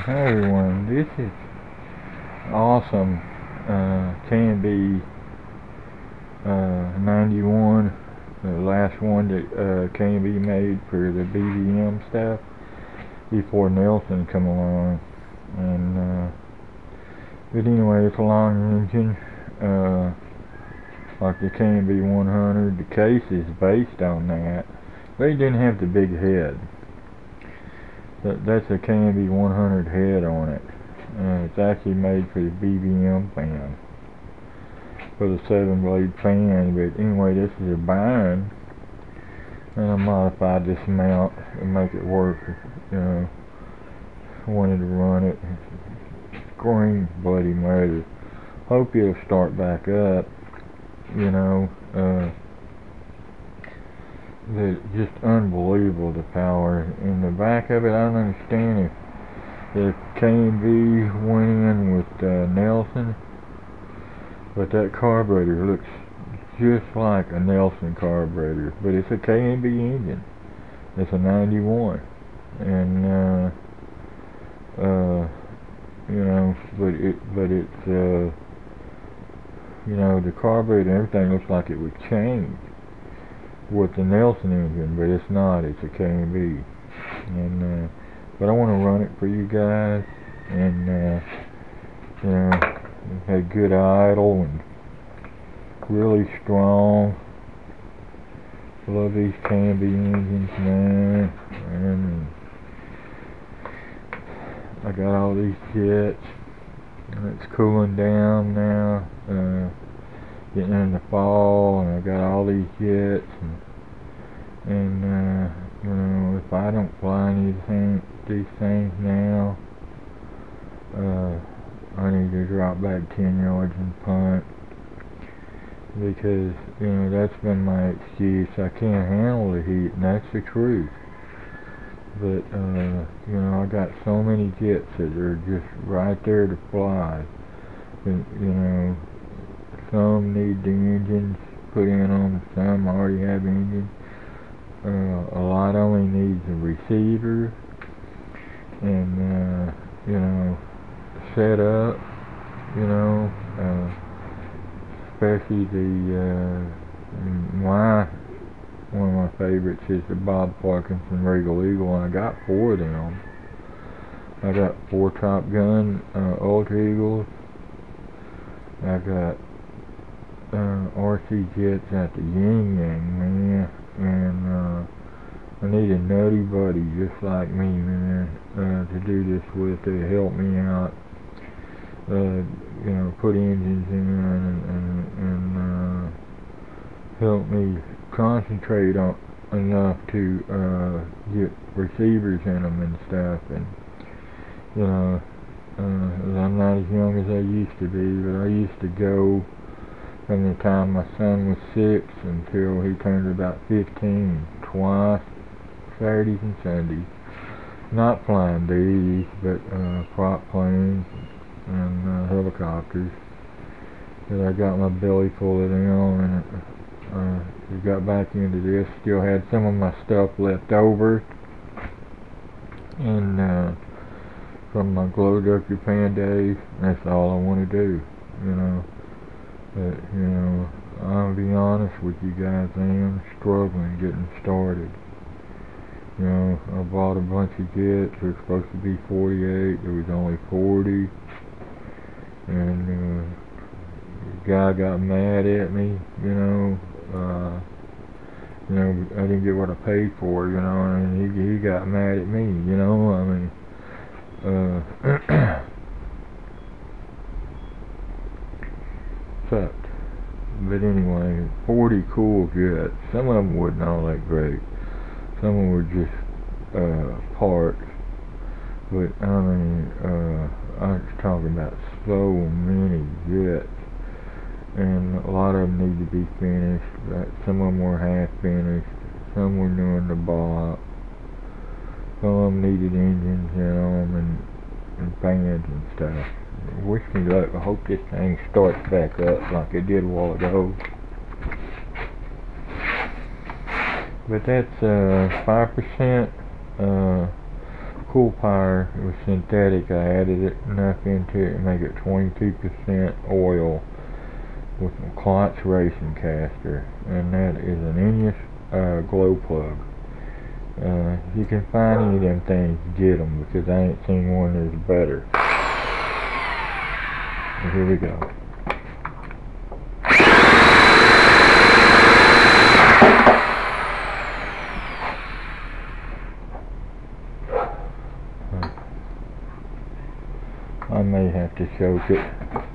Hi everyone, this is awesome K&B 91, the last one that K&B made for the BBM stuff before Nelson come along. And but anyway, it's a long engine, like the K&B 100. The case is based on that. They didn't have the big head. That's a K&B 100 head on it. It's actually made for the BBM fan, for the 7-blade fan. But anyway, this is a Byron, and I modified this mount to make it work. I wanted to run it. Scream bloody murder. Hope it'll start back up. Just unbelievable, the power in the back of it. I don't understand if K&B went in with Nelson, but that carburetor looks just like a Nelson carburetor, but it's a K&B engine. It's a 91, and but it's the carburetor and everything looks like it would change with the Nelson engine, but it's not. It's a K&B, and but I want to run it for you guys, and it had good idle and really strong. Love these K&B engines, man. And I got all these jets, and it's cooling down now. Getting in the fall, and I got all these jets, and if I don't fly these things now, I need to drop back 10 yards and punt, because that's been my excuse. I can't handle the heat, and that's the truth. But I got so many jets that are just right there to fly. And, some need the engines put in them, some already have engines. A lot only needs a receiver and set up, especially one of my favorites is the Bob Parkinson Regal Eagle, and I got 4 of them. I got 4 Top Gun Ultra Eagles. I got RC jets at the Yin Yang, man, and I need a nutty buddy just like me, man, to do this with, to help me out, put engines in and help me concentrate on enough to get receivers in them and stuff. And I'm not as young as I used to be, but I used to go from the time my son was 6 until he turned about 15, twice, Saturdays and Sundays. Not flying these, but prop planes and helicopters. But I got my belly full of them, and got back into this. Still had some of my stuff left over, and from my Glow Ducted Fan days. That's all I want to do, But I'll be honest with you guys, I am struggling getting started. I bought a bunch of jets. They're supposed to be 48. There was only 40, and the guy got mad at me. I didn't get what I paid for. And he got mad at me. Sucked. But anyway, 40 cool jets. Some of them wasn't all that great. Some of them were just parts. But I was talking about so many jets, and a lot of them need to be finished. But some of them were half finished. Some were doing the ball. Some of them needed engines in them and fans and stuff. Wish me luck. I hope this thing starts back up like it did a while ago. But that's 5% cool powder. It was synthetic. I added enough into it to make it 22% oil with a Clots racing caster, and that is an Ennis glow plug. If you can find any of them things, get them, because I ain't seen one that's better. So here we go. I may have to choke it.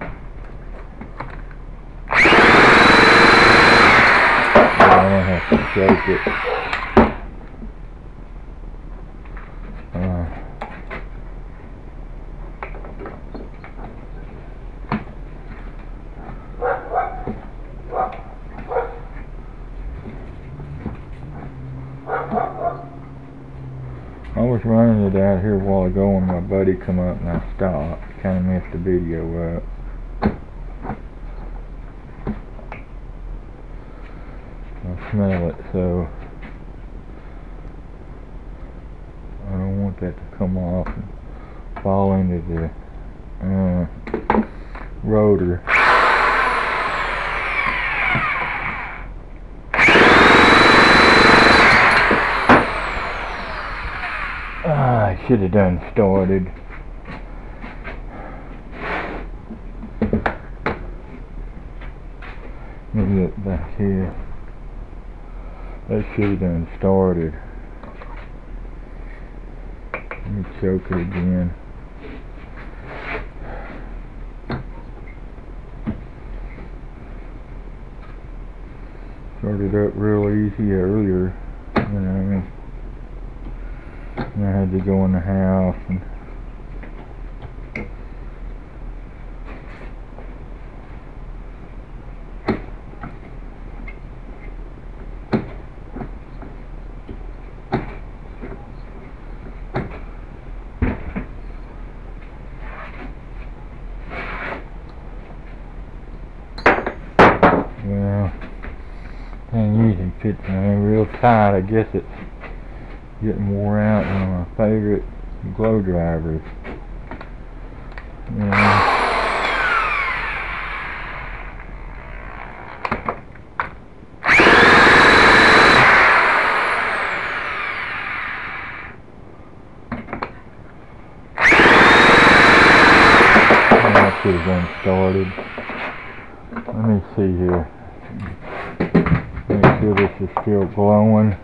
I don't have to choke it. I was running it out here a while ago when my buddy come up and I stopped. Kind of messed the video up. I smell it, so I don't want that to come off and fall into the rotor. I should have done started. Let me look back here. I should have done started. Let me choke it again. Started up real easy earlier, you know what I mean? And I had to go in the house and well, and usually fits me real tight. I guess it's getting wore out. One of my favorite glow drivers. Yeah. I should have done started. Let me see here. Make sure this is still glowing.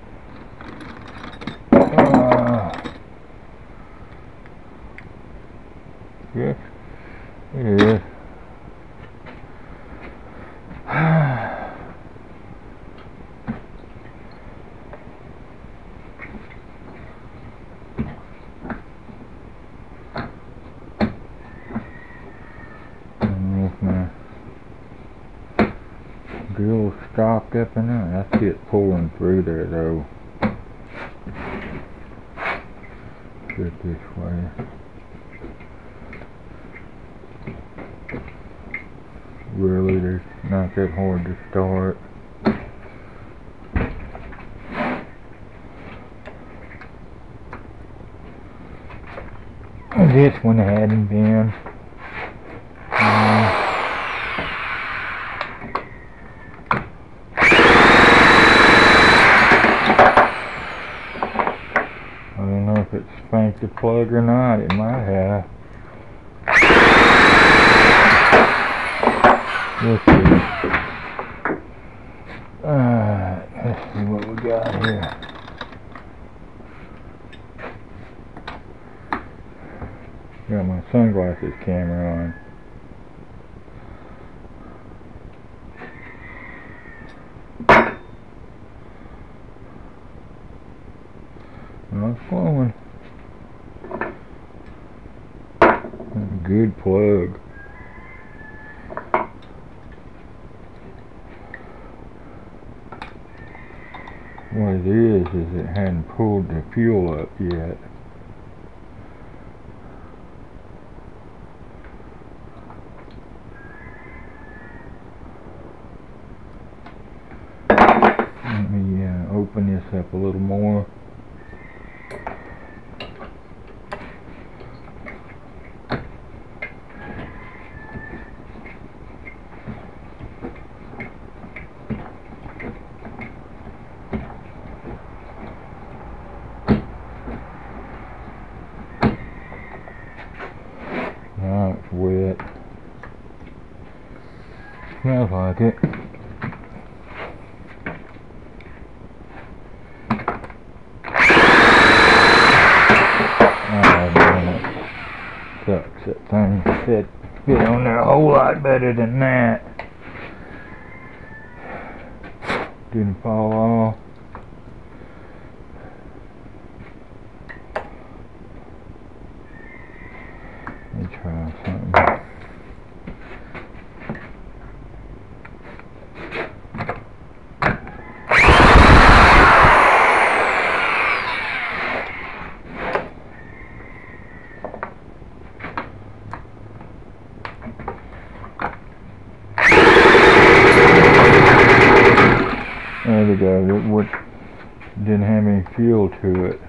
Yes, it is. And if my drill stopped up in there, I see it pulling through there though. Good this way. Really, they're not that hard to start. This one hadn't been. I don't know if it spanked the plug or not. It might have. Let's see. Let's see what we got here. Got my sunglasses camera on. Not flowing. Good plug. What it is it hadn't pulled the fuel up yet. Let me open this up a little more. smells like it. Oh man, it sucks. That thing fit on there a whole lot better than that. Didn't fall off. Let me try something. There we go. It didn't have any fuel to it.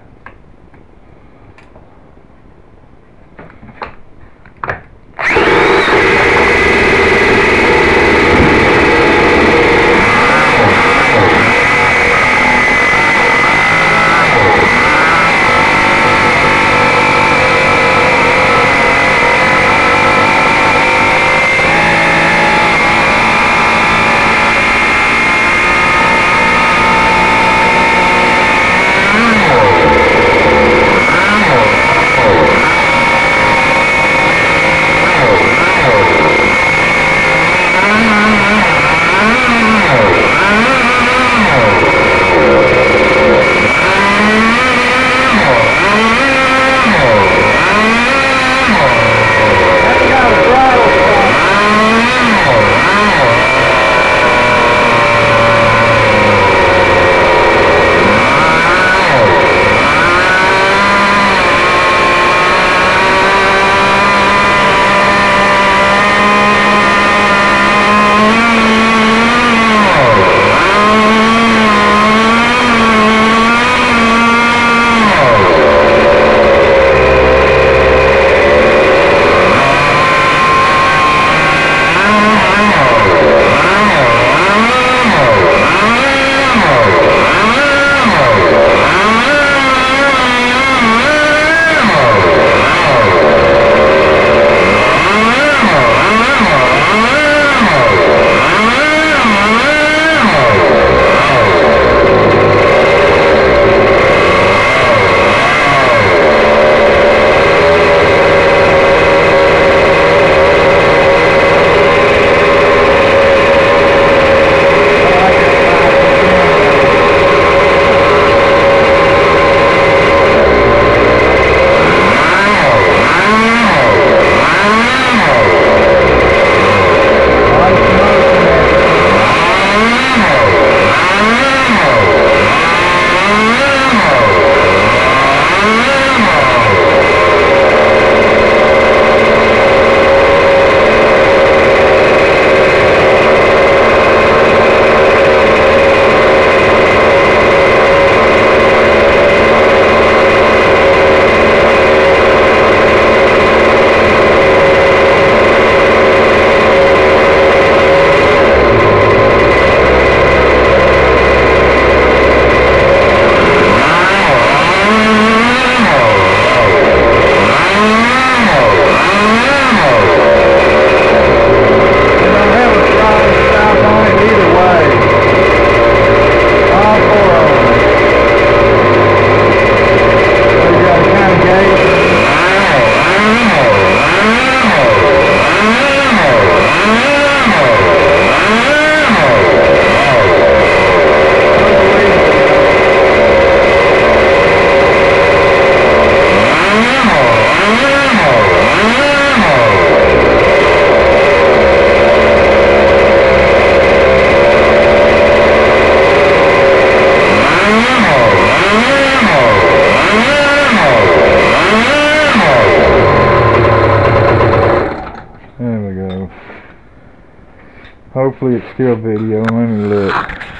Hopefully it's still video. Let me look.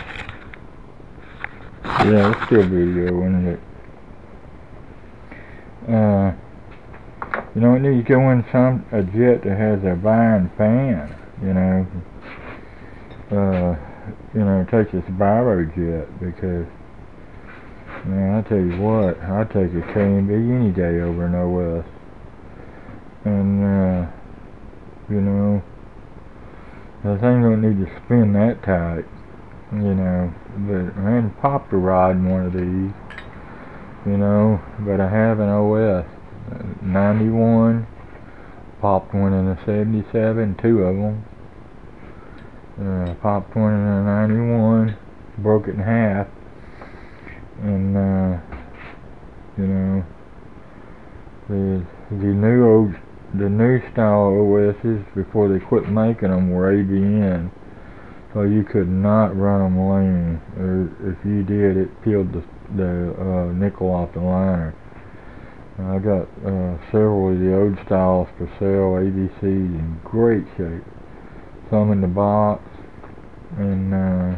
Yeah, it's still video, isn't it? You know, you go in a jet that has a Byron fan, you know, take this Byrojet, because, man, I tell you what, I'd take a K&B any day over an OS. And, you know, The thing don't need to spin that tight, you know. But I hadn't popped a rod in one of these, you know. But I have an OS 91, popped one in a 77, two of them. Popped one in a 91, broke it in half, and you know, the new style OSs before they quit making them were ABN, so you could not run them lean, or if you did, it peeled the nickel off the liner. I got several of the old styles for sale, ABCs, in great shape. Some in the box, and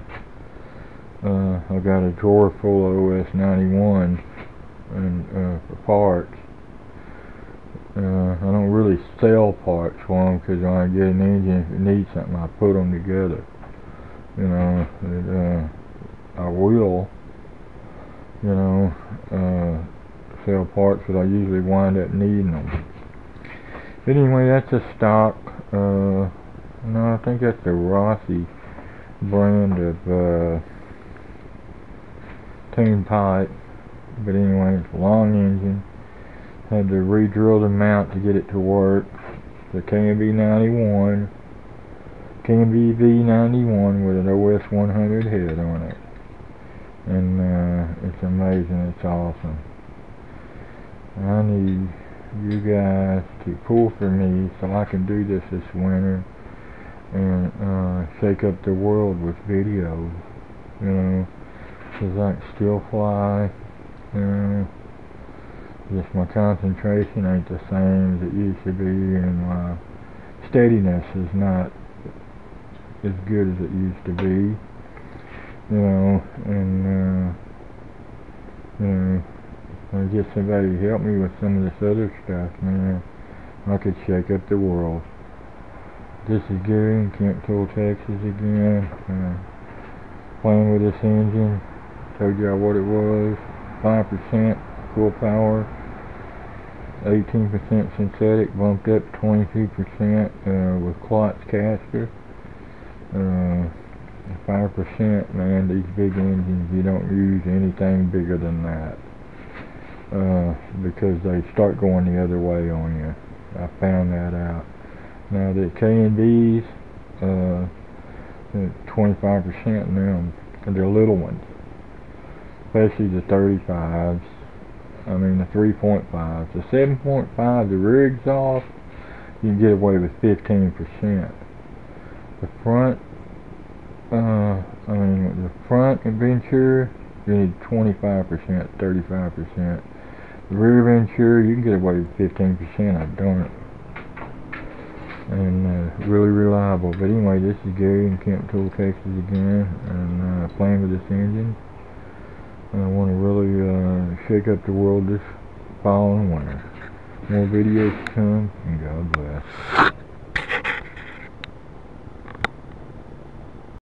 I got a drawer full of OS 91 and for parts. I don't really sell parts for them because when I get an engine, if it needs something, I put them together. You know, I will, you know, sell parts, but I usually wind up needing them. But anyway, that's a stock. No, I think that's the Rossi brand of tune pipe. But anyway, it's a long engine. Had to re-drill the mount to get it to work. The KMB V91 with an OS 100 head on it. And it's amazing, it's awesome. I need you guys to pull for me so I can do this winter and shake up the world with videos, you know, because I can still fly, you know. Just my concentration ain't the same as it used to be, and my steadiness is not as good as it used to be, you know. And you know, if I get somebody to help me with some of this other stuff, man, I could shake up the world. This is Gary in Kemptool, Texas again. Playing with this engine. Told y'all what it was. 5% full power, 18% synthetic, bumped up 22% with Klotz caster. 5%, man, these big engines, you don't use anything bigger than that. Because they start going the other way on you. I found that out. Now the K&Bs, 25% in them, and they're little ones. Especially the 35s. I mean the 3.5s. The 7.5, the rear exhaust, you can get away with 15%. The front, the front Ventura, you need 25%, 35%. The rear Ventura, you can get away with 15%. I've done it. And really reliable. But anyway, this is Gary in Kemptool, Texas again, and playing with this engine. And I want to really shake up the world this fall and winter. More videos to come, and God bless.